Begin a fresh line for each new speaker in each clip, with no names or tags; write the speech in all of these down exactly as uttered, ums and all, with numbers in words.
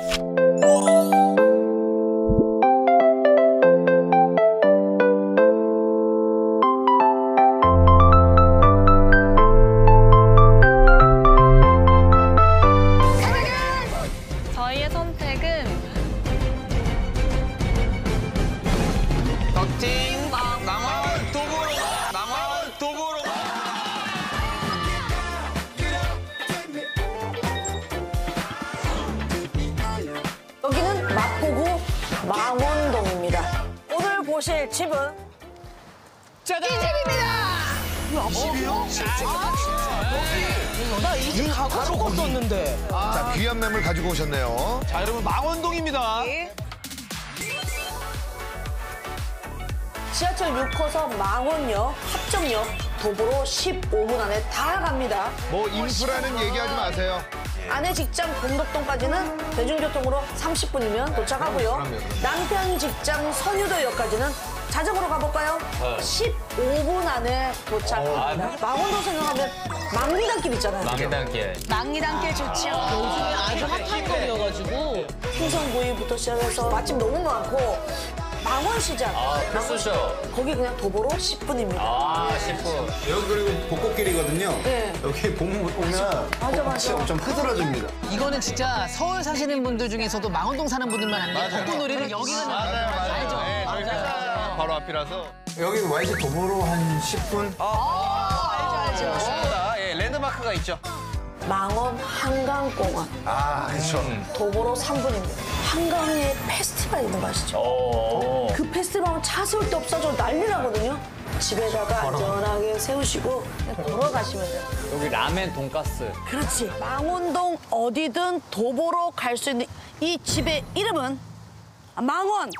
저희의 선택은
덕팅 남원 도보로 남원 도보로.
여기는 마포구 망원동입니다. 오늘 보실 집은
짜잔!
이 집입니다.
집이요?
나 이 집 가고 싶었었는데.
자, 귀한 매물 가지고 오셨네요.
자, 여러분 망원동입니다.
지하철 육 호선 망원역, 합정역, 도보로 십오 분 안에 다 갑니다.
뭐 인프라는 얘기하지 마세요.
아내 직장 공덕동까지는 대중교통으로 삼십 분이면 도착하고요.
그럼요, 그럼요.
남편 직장 선유도역까지는 자전거로 가볼까요? 십오 분 안에 도착합니다. 망원동 생각하면 망리단길 있잖아요.
망리단길.
망리단길 좋죠.
요즘에 아주 핫한 거여가지고
생선구이부터 시작해서 맛집 너무 많고 망원시장
아, 필수쇼.
거기 그냥 도보로 십 분입니다.
아, 십 분.
여기 그리고 벚꽃길이거든요.
네.
여기 봄 오면
맞아,
꽃이
맞아.
엄청 흐드러집니다.
이거는 진짜 서울 사시는 분들 중에서도 망원동 사는 분들만 아니면 벚꽃놀이를 여기가
맞아요, 맞아요.
알죠?
네, 저희가 바로 앞이라서.
여기 와이지 도보로 한 십 분?
알죠, 알죠.
좋습니다. 예, 랜드마크가 있죠.
망원 한강공원
아, 그렇죠.
도보로 삼 분입니다. 한강에 페스티벌 있는 거 아시죠?
오.
그 페스티벌은 차 세울 데 없어져 난리 나거든요. 집에다가 안전하게 세우시고 그냥 걸어가시면 돼요.
여기 라멘 돈가스.
그렇지. 망원동 어디든 도보로 갈 수 있는 이 집의 이름은 망원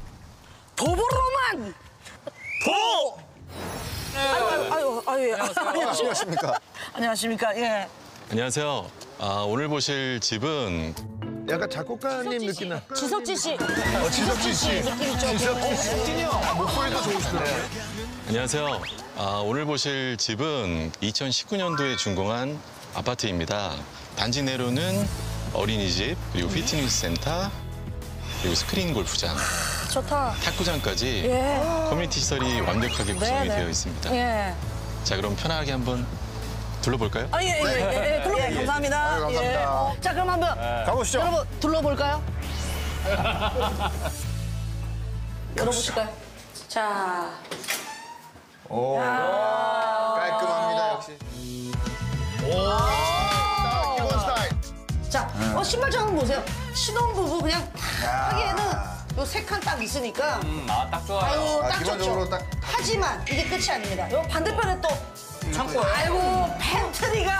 도보로만 도. 아유 아유 아유 예.
안녕하십니까.
안녕하십니까. 예.
안녕하세요. 아, 오늘 보실 집은
약간 작곡가님 느낌 나.
지석진 씨.
어, 지석진 씨.
느낌 있죠.
지석진 씨. 아, 목소리도 좋으시더라고요.
안녕하세요. 아, 오늘 보실 집은 이천십구 년도에 준공한 아파트입니다. 단지 내로는 어린이집, 그리고 피트니스 센터, 그리고 스크린 골프장,
좋다.
탁구장까지
예.
커뮤니티 시설이 완벽하게 구성이
네.
되어 있습니다.
예.
자, 그럼 편하게 한번 둘러볼까요?
아, 예, 예, 예, 예. 둘러볼게요. 감사합니다.
아유, 감사합니다.
예. 자, 그럼 한번
가보시죠.
여러분 둘러볼까요? 열어보실까요? 자,
오, 깔끔합니다, 역시.
자, 기본 스타일.
자, 어, 신발장 한번 보세요. 신혼부부 그냥 딱 하기에는 요 세 칸 딱 있으니까
음, 아, 딱 좋아요.
아유,
아,
딱
기본적으로
좋죠.
딱-
하지만 이게 끝이 아닙니다. 요 반대편에 또 창고. 아이고, 팬트리가.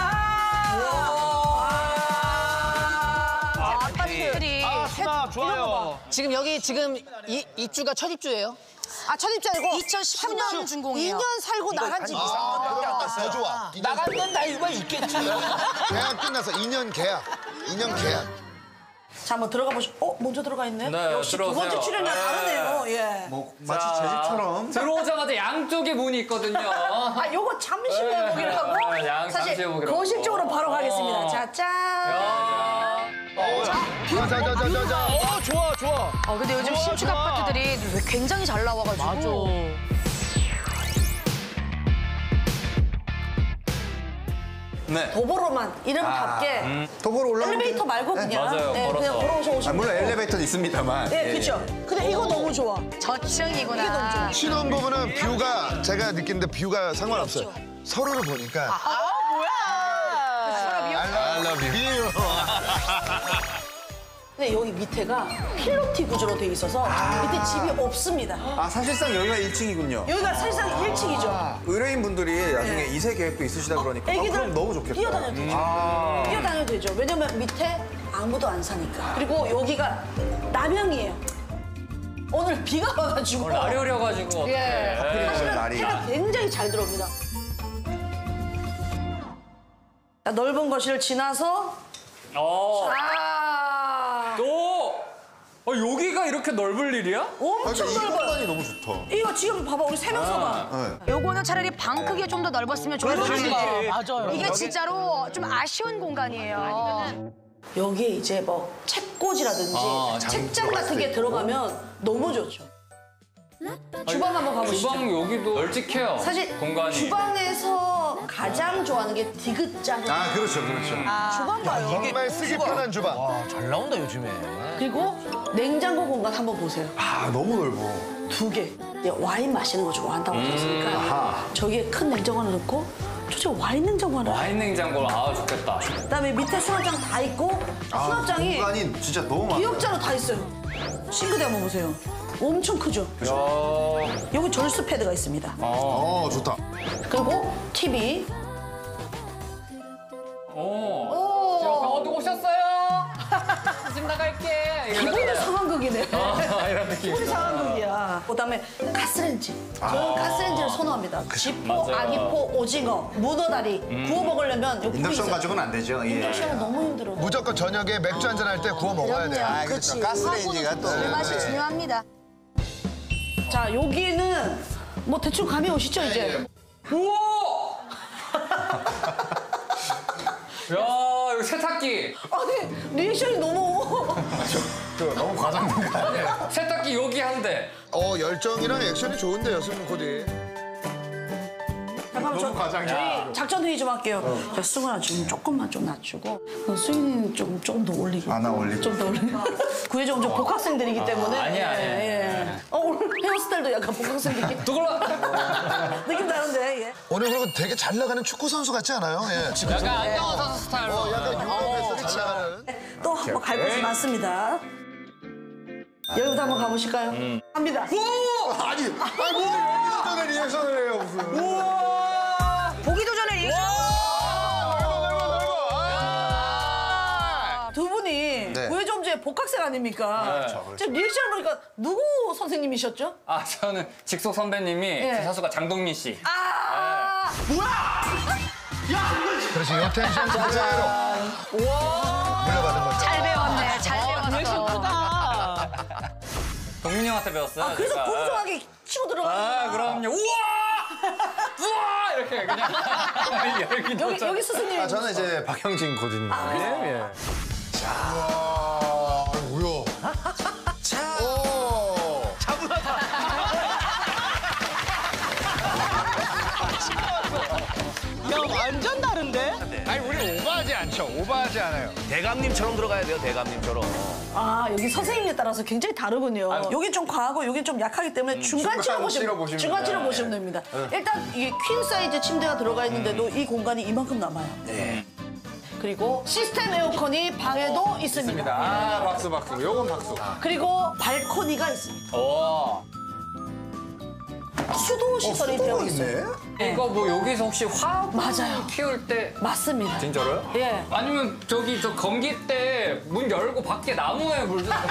아, 아파트들이
아, 수납 좋아요.
지금 여기 지금 이 입주가 첫 입주예요?
아, 첫 입주 아니고
이천십구 년 준공이에요.
이 년 살고 나간 집이 있어요.
더 좋아.
나갔던 나이가 있겠지.
계약 끝나서 이 년 계약. 이 년 계약.
자, 한번 들어가 보시죠. 어, 먼저 들어가 있네.
네,
역시 두
들어오세요.
번째 출연이랑
네.
다르네요. 예.
뭐, 마치 제 집처럼.
들어오자마자 양쪽에 문이 있거든요.
아, 요거 잠시 회복이라고
네, 양 잠시
사실
회복이라고.
거실 쪽으로 바로 가겠습니다.
어.
자, 짠.
어,
자, 자, 자, 자, 자.
어, 좋아, 좋아.
어, 근데 요즘
좋아,
신축
좋아.
아파트들이 굉장히 잘 나와가지고.
네.
도보로만 이름답게
도보로 올라오면.
엘리베이터 말고 그냥
맞아요,
네,
걸어서.
그냥 걸어서
아,
오시면
물론
돼요.
엘리베이터는 있습니다만.
네,
예,
그렇죠.
예.
근데 이거 너무 좋아.
저층이구나.
이게 너무 좋아.
신혼부부는 뷰가 제가 느끼는데 뷰가 상관없어요. 서로를 보니까
아, 뭐야.
I love you.
근데 여기 밑에가 필로티 구조로 돼 있어서 밑에 집이 없습니다.
아, 사실상 여기가 일 층이군요.
여기가 사실상 일 층이죠.
의뢰인분들이 나중에 이세 계획도 있으시다 그러니까. 아,
애기들
그럼 너무 좋겠다.
뛰어다녀도 되죠.
아.
뛰어다녀도 되죠. 왜냐면 밑에 아무도 안 사니까. 그리고 여기가 남향이에요. 오늘 비가 와가지고.
날이 오려가지고.
예.
어떡해.
사실은
날이.
해가 굉장히 잘 들어옵니다. 자, 넓은 거실을 지나서
어,
아
또? 어, 여기가 이렇게 넓을 일이야?
엄청
그러니까 이
넓어요.
공간이 너무 좋다.
이거 지금 봐봐 우리 세 명 서봐.
네.
요거는 차라리 방 크기가 좀 더 넓었으면 좋을 것
그렇지.
같아요.
맞아요.
이게 진짜로 좀 아쉬운 공간이에요.
여기에 이제 뭐 책꽂이라든지
아,
책장 같은 게 들어가면 너무 좋죠. 주방 한번 가보시죠.
주방 여기도 널찍해요.
사실
공간이.
주방에서 가장 좋아하는 게 디귿자.
아 그렇죠 그렇죠.
주방 봐요.
정말 쓰기 편한 주방.
와, 잘 나온다, 요즘에.
그리고 냉장고 공간 한번 보세요.
아 너무 넓어.
두 개. 와인 마시는 거 좋아한다고 하셨으니까 저기에 큰 냉장고 하나 넣고 저쪽에 와인 냉장고 하나.
와인 냉장고 아 좋겠다.
그다음에 밑에 수납장 다 있고 수납장이
공간이 진짜 너무 많아.
기역자로 다 있어요. 싱크대 한번 보세요. 엄청 크죠?
야.
여기 절수 패드가 있습니다.
어 좋다.
그리고 티비.
오. 지금 강호도 오셨어요? 지금 나갈게.
기본이 상황극이네.
아, 이런 느낌.
기본이 상황극이야. 그다음에 가스레인지. 저는 가스레인지를 선호합니다. 지포,
맞아요.
아기포, 오징어, 문어다리 구워 먹으려면 여기 불이
인덕션
있어요.
가지고는 안 되죠. 예.
인덕션은 너무 힘들어.
무조건 저녁에 맥주 한잔 할 때 구워 먹어야 돼.
그럼요.
아, 그렇죠. 가스레인지가 또.
그 맛이
네.
중요합니다.
자, 여기는 뭐 대충 감이 오시죠, 이제?
우와! 야, 이거 세탁기.
아니, 리액션이 너무.
너무 과장된 거 아니에요?
세탁기 여기 한 대.
어, 열정이랑 액션이 좋은데요, 승훈 코디.
잠깐만, 저,
너무 과장이야.
저희 작전 회의 좀 할게요. 자, 승훈아, 지금 조금만 좀 낮추고. 수인이는 좀, 좀 더 올리게.
아, 나 올리고.
좀 더 올리게. 구혜정 좀 복학생들이기 때문에.
아니야, 아니야.
예, 예. 어, 오늘 헤어스타일도 약간 복학생 느낌.
누굴라?
느낌 다른데, 예.
오늘 그리고 되게 잘 나가는 축구 선수 같지 않아요? 예. 지금
약간 안정환 선수 스타일로.
어, 약간 유럽에서 잘 나가는.
또 한 번 갈 곳이 많습니다. 여기부터 한번 가보실까요? 갑니다.
아니, 아니 뭐 여기서 전에 리액션을 해요 무슨.
보기도 전에 리액션.
두 분이
네.
구혜정주의 복학생 아닙니까?
네.
지금 리액션을 보니까 누구 선생님이셨죠?
아, 저는 직속 선배님이
예.
제 사수가 장동민 씨.
아, 뭐야?
그렇지, 요 텐션 그대로. 물려받은 거죠.
잘 배웠네. 잘 배웠어.
동민이 형한테 배웠어요.
아, 그래서
제가.
풍성하게 치고 들어가는
아, 그럼요. 우와! 우와! 이렇게 그냥 열기
여기, 여기 스승님.
아 저는 이제 박형진 고진님. 예.
아, 뭐야. 오.
야, 완전 다른데?
아니 우리 오버하지 않죠. 오버하지 않아요. 대감님처럼 들어가야 돼요. 대감님처럼.
아, 여기 선생님에 따라서 굉장히 다르군요. 여기 좀 과하고 여기 좀 약하기 때문에 중간치로
중간
보시면,
치로 보시면
중간치로
돼요.
보시면 됩니다. 일단 이게 퀸 사이즈 침대가 들어가 있는데도 이 공간이 이만큼 남아요. 그리고 시스템 에어컨이 방에도 있습니다.
아 박수 박수. 요건 박수.
그리고 발코니가 있습니다.
오.
수도 시설이 되어 있어요.
이거 뭐 여기서 혹시 화분
맞아요.
키울 때
맞습니다.
진짜로요?
예.
아니면 저기 저 건기 때 문 열고 밖에 나무에 물 좀.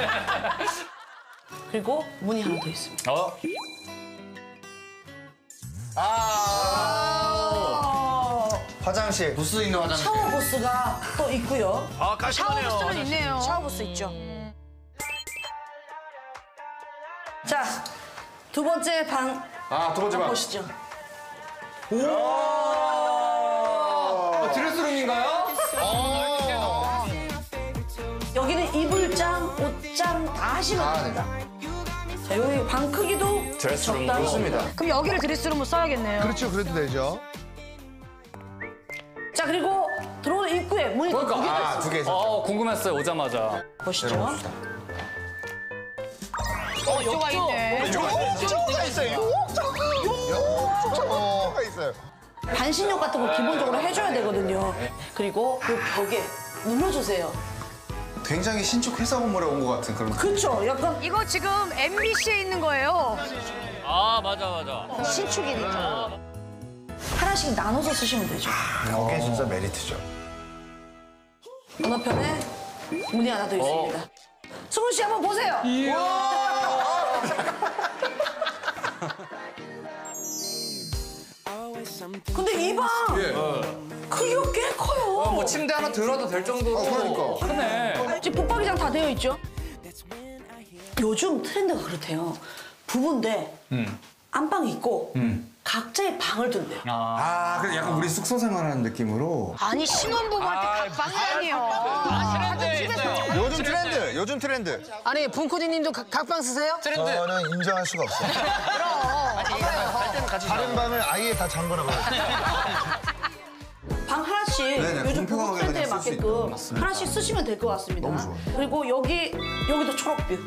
그리고 문이 하나 더 있습니다.
어?
아,
화장실. 부스 있는 화장실.
샤워 부스가 또 있고요.
아 깔끔하네요.
샤워부스는 있네요.
샤워부스 있죠. 자, 두 번째 방
아 두 번째 방.
보시죠.
어, 드레스룸인가요?
여기는 이불장, 옷장 다 하시면 됩니다. 자, 여기 방 크기도
드레스룸
적당히.
좋습니다.
그럼 여기를 드레스룸으로 써야겠네요.
그렇죠, 그래도 되죠.
자, 그리고 들어오는 입구에 문이 두 개가
그러니까.
있어요.
두 개 있었죠.
어, 궁금했어요, 오자마자.
보시죠.
어, 욕조가 있네.
욕조가 있어요. 욕조가 있어요.
반신욕 같은 거 기본적으로 해줘야 되거든요. 그리고 이 벽에 눌러주세요.
굉장히 신축 회사 건물에 온 것 같은 그런.
그렇죠. 약간
이거 지금 엠비씨에 있는 거예요.
아, 맞아, 맞아.
신축이니까.
하나씩 나눠서 쓰시면 되죠.
여기 진짜 메리트죠.
건너편에 문이 하나 더 있습니다. 승훈 씨 한번 보세요. 근데 이 방 크기가 꽤 커요.
뭐 침대 하나 들어도 될 정도로.
그러니까.
크네.
지금 붙박이장 다 되어 있죠? 요즘 트렌드가 그렇대요. 부부인데 안방 있고 각자의 방을 둔대요.
아, 그래 약간 우리 숙소 생활하는 느낌으로.
아니 신혼부부한테 각방이라니요.
트렌드에 있어요.
요즘 트렌드, 요즘 트렌드.
아니 분코디님도 각방 쓰세요?
트렌드.
저는 인정할 수가 없어요. 다른 방을 아예 다 잠궈놔 버렸어요.
방 하나씩
네네,
요즘 부부
공평하게
트렌드에
그냥 쓸수 있도록.
맞게끔
맞습니다.
하나씩 쓰시면 될 것 같습니다.
너무 좋아요.
그리고 여기 여기도 초록뷰.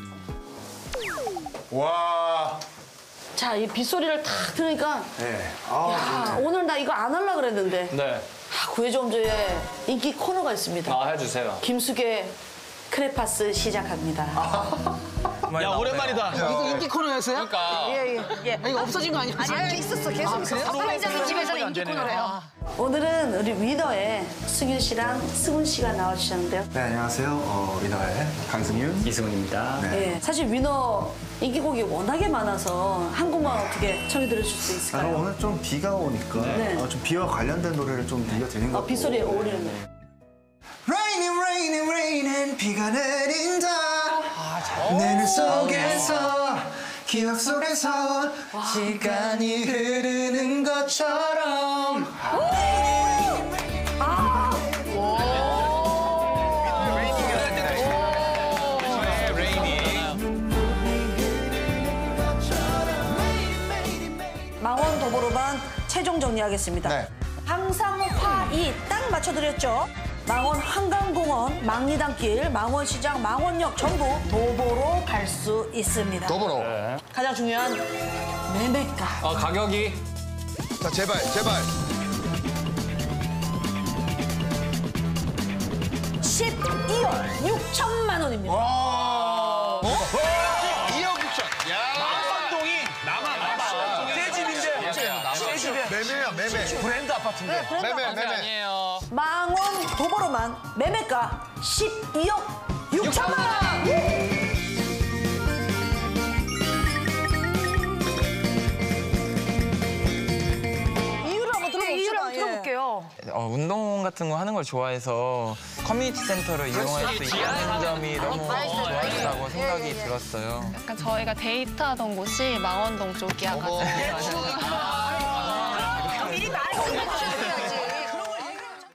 와.
자, 이 빗소리를 탁 들으니까
네. 아,
야, 오늘 나 이거 안 하려고 그랬는데
네.
아, 구해좀조에 인기 코너가 있습니다.
아, 해주세요.
김숙의 크레파스 시작합니다.
야, 오랜만이다.
이거 인기 코너였어요?
그러니까.
예예 예.
아, 이거 없어진 거 아니에요?
아니 있었어 계속 있었어. 사회자들 집에서는 인기 코너래요.
오늘은 우리 위너의 승윤 씨랑 승훈 씨가 나와주셨는데요.
네, 안녕하세요. 어, 위너의 강승윤.
이승훈입니다.
네.
예, 사실 위너 인기곡이 워낙에 많아서 한 곡만 어떻게 청해 들으실 수
아,
있을까요?
오늘 좀 비가 오니까
네.
어, 좀 비와 관련된 노래를 좀 들려드리는 것
어,
같고.
빗소리에 어울리는 노래.
Raining, raining, raining, 비가 내린다. 내 눈 속에서, 기억 속에서 시간이 흐르는 것처럼.
망원 도보로만 최종 정리하겠습니다.
네.
항상화 이 딱 맞춰드렸죠. 망원 한강공원, 망리단길, 망원시장, 망원역 전부 도보로 갈 수 있습니다.
더불어.
가장 중요한 매매가.
어, 가격이.
자 제발 제발.
십이억 육천만 원입니다.
이억 육천.
남한동이. 남한, 남한. 새 집인데. 새 집에.
매매야 매매.
브랜드 아파트인데.
매매 매매.
아니에요.
망원 도보로만 매매가 십이억 육천만 원. 이유를 한번 들어봅시다.
이유를 한번
예.
들어볼게요.
어, 운동 같은 거 하는 걸 좋아해서 커뮤니티 센터를 이용할 수 있다는 점이 너무 좋았다고 생각이 들었어요.
약간 저희가 데이트하던 곳이 망원동 쪽이어가지고
미리 말 좀 해주셔야